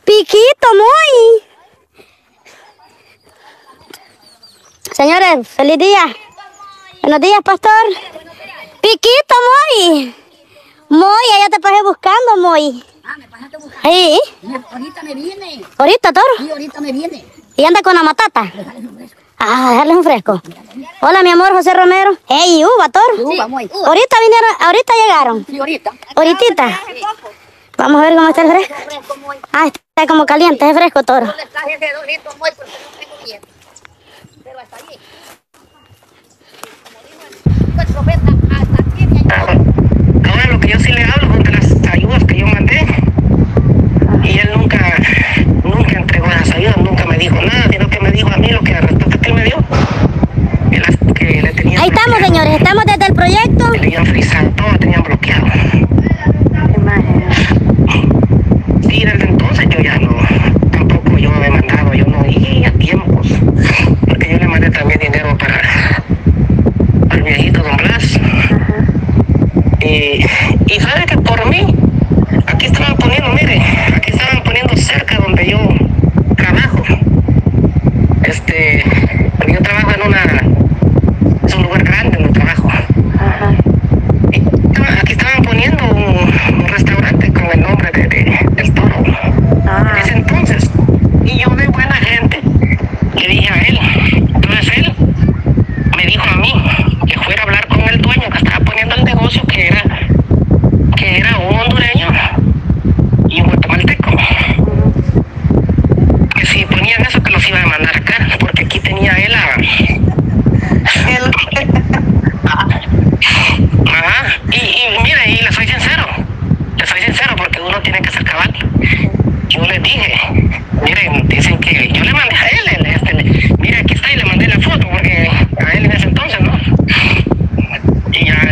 Piquito, muy. Señores, feliz día. Buenos días, pastor. Piquito, muy. Muy, allá te pasé buscando, muy. Ah, me pasaste buscando. Sí. Ahorita me viene. ¿Ahorita, toro? Sí, ahorita me viene. ¿Y anda con la matata? Déjale un fresco. Ah, dejarles un fresco. Hola, mi amor, José Romero. Ey, uva, toro. Sí, vamos ahí. Ahorita vinieron, ahorita llegaron. Sí, ahorita. Ahorita. Vamos a ver cómo está el fresco. Fresco, muy. Ah, está como caliente, es fresco, toro. Yo le traje ese 2 litros, muy, porque no tengo bien. Pero hasta allí. Pues profeta, hasta aquí me ayuda. Ahora lo que yo sí le hablo son de las ayudas que yo mandé. Y él nunca entregó las ayudas, nunca me dijo nada, sino que me dijo a mí lo que la respuesta que él me dio. Que le tenían Ahí estamos, bloqueado. señores, estamos desde el proyecto. Le tenían frisado, todo tenían bloqueado. Sí, desde entonces yo ya no, tampoco yo me he mandado, yo no di a tiempos. Porque yo le mandé también dinero para el viejito Don Blas. Y sabe que por mí, aquí estaban poniendo, mire, aquí estaban poniendo cerca donde yo trabajo. Porque yo trabajo es un lugar grande donde trabajo. Y aquí estaban poniendo un restaurante con el nombre del toro. En ese entonces. Y yo de buena gente le dije a él. Entonces él me dijo a mí que fuera a hablar con el dueño que estaba poniendo el negocio, que era un hondureño y un guatemalteco. Que si ponían eso, que los iba a mandar acá, porque aquí tenía él y mire, y le soy sincero, porque uno tiene que ser cabal. Yo les dije, miren, dicen que yo le mandé a él, mire, aquí está, y le mandé la foto, porque a él en ese entonces, ¿no? Y ya,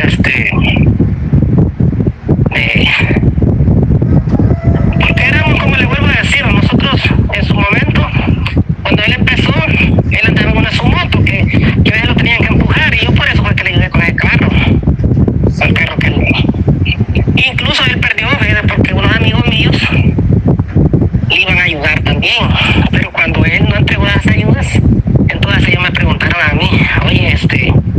porque éramos, como le vuelvo a decir, nosotros en su momento, cuando él empezó, él andaba en una su moto, que a él lo tenían que empujar, y yo por eso fue que le ayudé con el carro que él, incluso él perdió, ¿verdad? Porque unos amigos míos le iban a ayudar también, pero cuando él no entregó las ayudas, entonces ellos me preguntaron a mí, oye,